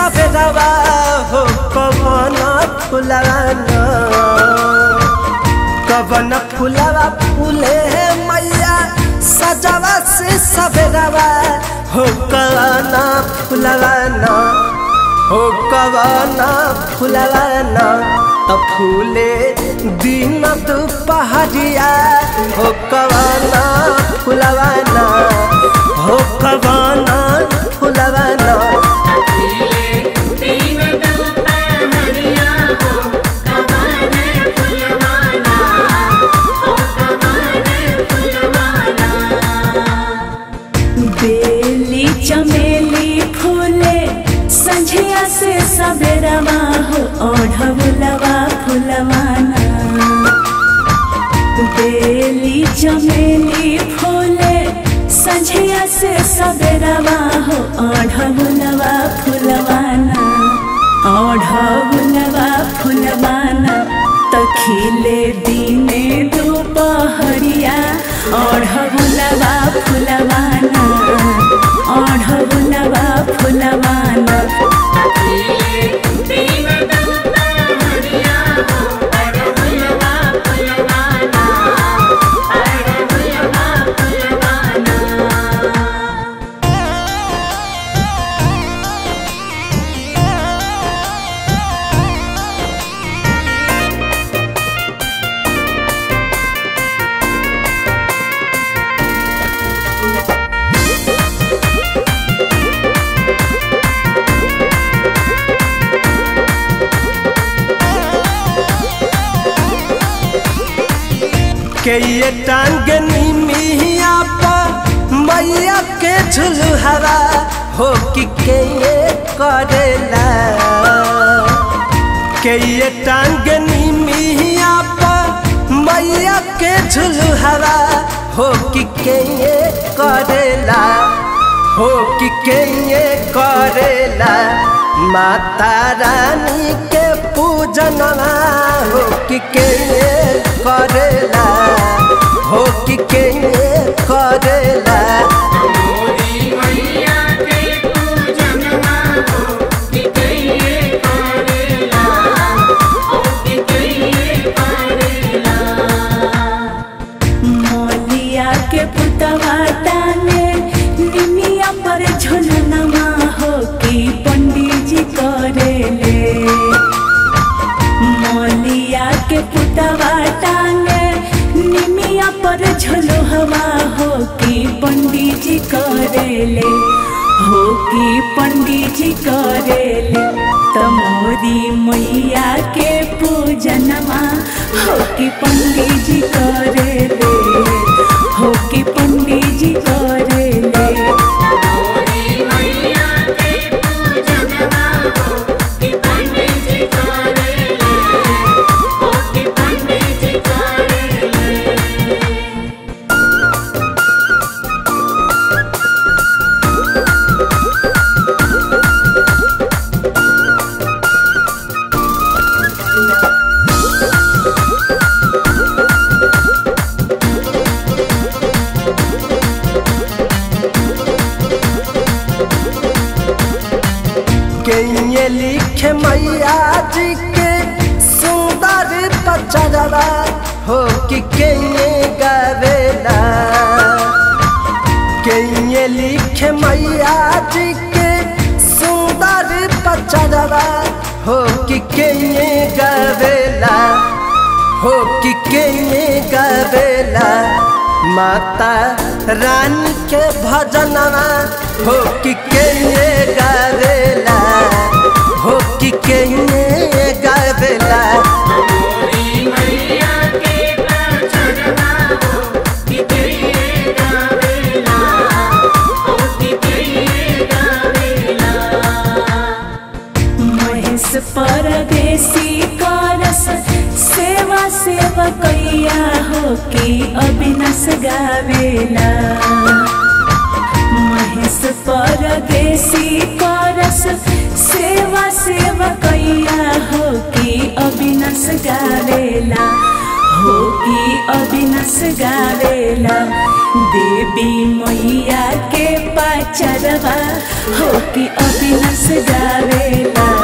सवेरवा हो कवन फुलवाना कवन फुलवा फूले मैया सजवा से सवेरवा हो कवन फुलवाना हो कवन फुलवाना तो फूले दिन दुपहरिया हो कवन फुलवाना हो कवन फुलवाना बेली चमेली फूले संझिया से सवेरवा हो ओढ़ौलवा फुलवाना बेली चमेली फूले संझिया से सवेरवा हो ओढ़ौलवा फुलवाना ओढ़ौलवा फुलवाना तो खिले दिने दोपहरिया ओढ़ौलवा फुलवाना ओढ़ौलवा फुलवाना के ये टांगनी मिया पर मैया के झुलहरा हो कि के ये करेला के ये टांगनी मिया पर मैया के झुलहरा हो कि के ये करेला हो कि के ये करेला माता रानी के पूजनवा हो कि के ये करेला हो कि के ये करेला मोलिया के पुतवा टाने निमिया पर झुलनमा हो कि पंडित जी करेले मोलिया के पुतवा टाने निमिया पर झुलुहवा हो कि पंडित जी करेले हो कि पंडित जी करेले तमोरी मैया के पूजनमा हो कि पंडित जी करेले हो कि पंडित जी करेले के लिखे मैया जी के सुंदर पचरवा हो कि के गावेला के लिखे मैया जी के सुंदर पचरवा हो कि के गावेला हो कि के गावेला माता रानी के भजनवा हो कि के गावेला हो कि के गावेला महेश परदेसी करस सेवा सेवा कैया हो कि अविनाश गावेला महेश परदेसी करस सेवा सेवा कैया हो कि अविनाश गावेला हो कि अविनाश गावेला देवी मैया के पचरवा हो कि अविनाश गावेला।